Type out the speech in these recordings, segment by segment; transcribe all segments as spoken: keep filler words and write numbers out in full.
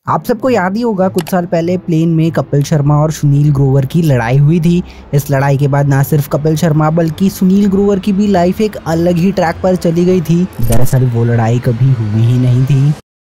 आप सबको याद ही होगा कुछ साल पहले प्लेन में कपिल शर्मा और सुनील ग्रोवर की लड़ाई हुई थी। इस लड़ाई के बाद ना सिर्फ कपिल शर्मा बल्कि सुनील ग्रोवर की भी लाइफ एक अलग ही ट्रैक पर चली गई थी। दरअसल वो लड़ाई कभी हुई ही नहीं थी।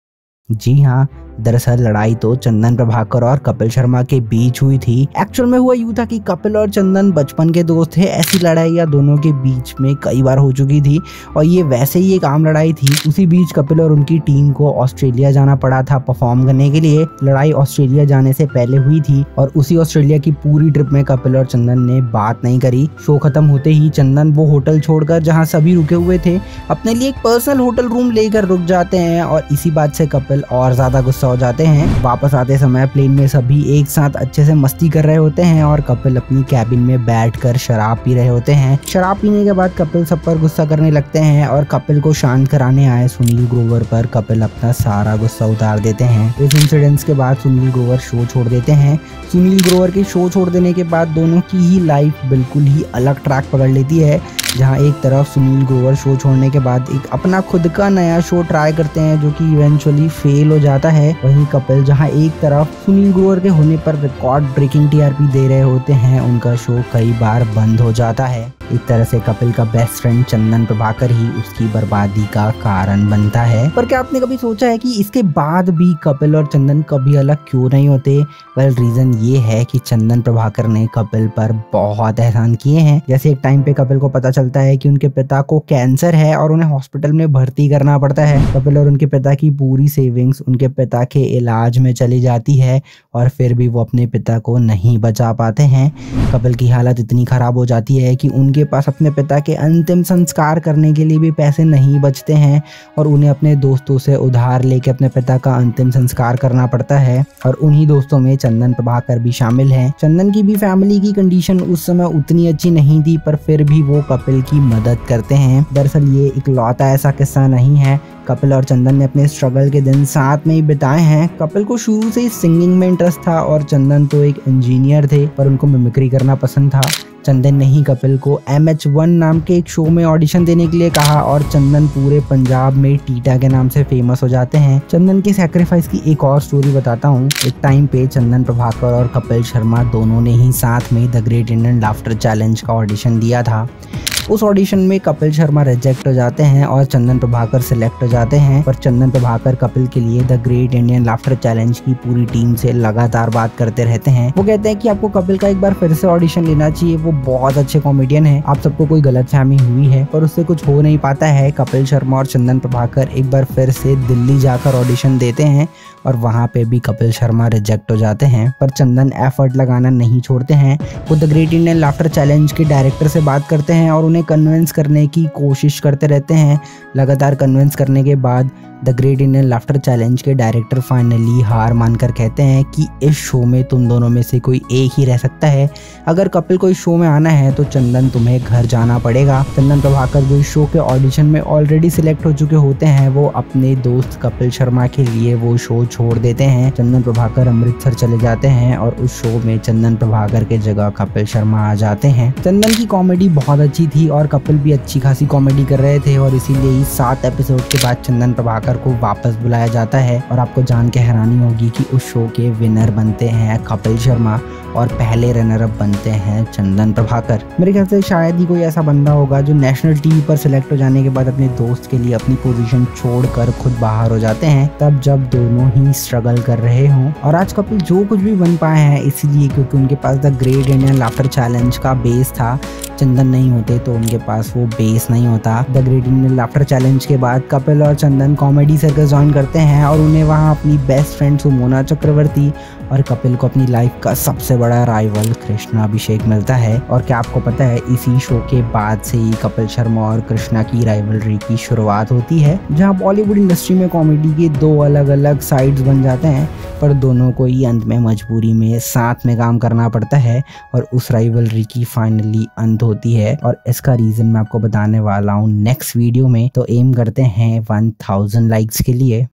जी हाँ, दरअसल लड़ाई तो चंदन प्रभाकर और कपिल शर्मा के बीच हुई थी। एक्चुअल में हुआ यूं था कि कपिल और चंदन बचपन के दोस्त थे। ऐसी लड़ाइयाँ दोनों के बीच में कई बार हो चुकी थी और ये वैसे ही एक आम लड़ाई थी। उसी बीच कपिल और उनकी टीम को ऑस्ट्रेलिया जाना पड़ा था परफॉर्म करने के लिए। लड़ाई ऑस्ट्रेलिया जाने से पहले हुई थी और उसी ऑस्ट्रेलिया की पूरी ट्रिप में कपिल और चंदन ने बात नहीं करी। शो खत्म होते ही चंदन वो होटल छोड़कर जहाँ सभी रुके हुए थे अपने लिए एक पर्सनल होटल रूम लेकर रुक जाते हैं और इसी बात से कपिल और ज्यादा गुस्सा हो जाते हैं। वापस आते समय प्लेन में सभी एक साथ अच्छे से मस्ती कर रहे होते हैं और कपिल अपनी कैबिन में बैठकर शराब पी रहे होते हैं। शराब पीने के बाद कपिल सब पर गुस्सा करने लगते हैं और कपिल को शांत कराने आए सुनील ग्रोवर पर कपिल अपना सारा गुस्सा उतार देते हैं। इस इंसिडेंट्स के बाद सुनील ग्रोवर शो छोड़ देते हैं। सुनील ग्रोवर के शो छोड़ देने के बाद दोनों की ही लाइफ बिल्कुल ही अलग ट्रैक पकड़ लेती है। जहां एक तरफ सुनील ग्रोवर शो छोड़ने के बाद एक अपना खुद का नया शो ट्राई करते हैं जो कि इवेंचुअली फेल हो जाता है। वहीं कपिल जहां एक तरफ सुनील ग्रोवर के होने पर रिकॉर्ड ब्रेकिंग टीआरपी दे रहे होते हैं, उनका शो कई बार बंद हो जाता है। एक तरह से कपिल का बेस्ट फ्रेंड चंदन प्रभाकर ही उसकी बर्बादी का कारण बनता है। पर क्या आपने कभी सोचा है कि इसके बाद भी कपिल और चंदन कभी अलग क्यों नहीं होते? वेल, रीजन ये है कि चंदन प्रभाकर ने कपिल पर बहुत एहसान किए हैं। जैसे एक टाइम पे कपिल को पता चलता है कि उनके पिता को कैंसर है और उन्हें हॉस्पिटल में भर्ती करना पड़ता है। कपिल और उनके पिता की पूरी सेविंग्स उनके पिता के इलाज में चली जाती है और फिर भी वो अपने पिता को नहीं बचा पाते हैं। कपिल की हालत इतनी खराब हो जाती है कि उनके के पास अपने पिता के अंतिम संस्कार करने के लिए भी पैसे नहीं बचते हैं और उन्हें अपने दोस्तों से उधार लेके अपने पिता का अंतिम संस्कार करना पड़ता है। और उन्हीं दोस्तों में चंदन प्रभाकर भी शामिल हैं। चंदन की भी फैमिली की कंडीशन उस समय उतनी अच्छी नहीं थी, पर फिर भी वो कपिल की मदद करते हैं। दरअसल ये इकलौता ऐसा किस्सा नहीं है। कपिल और चंदन ने अपने स्ट्रगल के दिन साथ में ही बिताए हैं। कपिल को शुरू से ही सिंगिंग में इंटरेस्ट था और चंदन तो एक इंजीनियर थे, पर उनको मिमिक्री करना पसंद था। चंदन ने ही कपिल को एम एच वन नाम के एक शो में ऑडिशन देने के लिए कहा और चंदन पूरे पंजाब में टीटा के नाम से फेमस हो जाते हैं। चंदन के सैक्रिफाइस की एक और स्टोरी बताता हूँ। एक टाइम पे चंदन प्रभाकर और कपिल शर्मा दोनों ने ही साथ में The great Indian laughter challenge का ऑडिशन दिया था। उस ऑडिशन में कपिल शर्मा रिजेक्ट हो जाते हैं और चंदन प्रभाकर सिलेक्ट हो जाते हैं। पर चंदन प्रभाकर कपिल के लिए The great Indian laughter Challenge की पूरी टीम से लगातार बात करते रहते हैं। वो कहते हैं कि आपको कपिल का एक बार फिर से ऑडिशन लेना चाहिए, वो बहुत अच्छे कॉमेडियन है। आप सबको कोई गलतफहमी हुई है, पर उससे कुछ हो नहीं पाता है। कपिल शर्मा और चंदन प्रभाकर एक बार फिर से दिल्ली जाकर ऑडिशन देते हैं और वहाँ पे भी कपिल शर्मा रिजेक्ट हो जाते हैं। पर चंदन एफर्ट लगाना नहीं छोड़ते हैं। वो The great Indian laughter challenge के डायरेक्टर से बात करते हैं और उन्हें कन्विंस करने की कोशिश करते रहते हैं। लगातार कन्विंस करने के बाद the great Indian laughter challenge के डायरेक्टर फाइनली हार मानकर कहते हैं कि इस शो में तुम दोनों में से कोई एक ही रह सकता है। अगर कपिल को इस शो में आना है तो चंदन तुम्हें घर जाना पड़ेगा। चंदन प्रभाकर जो इस शो के ऑडिशन में ऑलरेडी सिलेक्ट हो चुके होते हैं, वो अपने दोस्त कपिल शर्मा के लिए वो शो छोड़ देते हैं। चंदन प्रभाकर अमृतसर चले जाते हैं और उस शो में चंदन प्रभाकर के जगह कपिल शर्मा आ जाते हैं। चंदन की कॉमेडी बहुत अच्छी थी और कपिल भी अच्छी खासी कॉमेडी कर रहे थे और इसीलिए ही सात एपिसोड के बाद चंदन प्रभाकर को वापस बुलाया जाता है। और आपको जान के हैरानी होगी कि उस शो के विनर बनते हैं कपिल शर्मा और पहले रनर अप बनते हैं चंदन प्रभाकर। मेरे ख्याल से शायद ही कोई ऐसा बंदा होगा जो नेशनल टीवी पर सिलेक्ट हो जाने के बाद अपने दोस्त के लिए अपनी पोजीशन छोड़कर खुद बाहर हो जाते हैं, तब जब दोनों ही स्ट्रगल कर रहे हों। और आज कपिल जो कुछ भी बन पाए हैं इसीलिए क्योंकि उनके पास the great Indian laughter challenge का बेस था। चंदन नहीं होते तो उनके पास वो बेस नहीं होता। The great Indian laughter challenge के बाद कपिल और चंदन कॉमेडी सर्कस ज्वाइन करते हैं और उन्हें वहाँ अपनी बेस्ट फ्रेंड सुमोना चक्रवर्ती और कपिल को अपनी लाइफ का सबसे बड़ा राइवल कृष्णा अभिषेक मिलता है। और क्या आपको पता है, इसी शो के बाद से ही कपिल शर्मा और कृष्णा की राइवलरी की शुरुआत होती है, जहां बॉलीवुड इंडस्ट्री में कॉमेडी के दो अलग अलग साइड्स बन जाते हैं, पर दोनों को ही अंत में मजबूरी में साथ में काम करना पड़ता है और उस राइवलरी की फाइनली अंत होती है। और इसका रीजन मैं आपको बताने वाला हूँ नेक्स्ट वीडियो में। तो एम करते हैं वन थाउजेंड लाइक्स के लिए।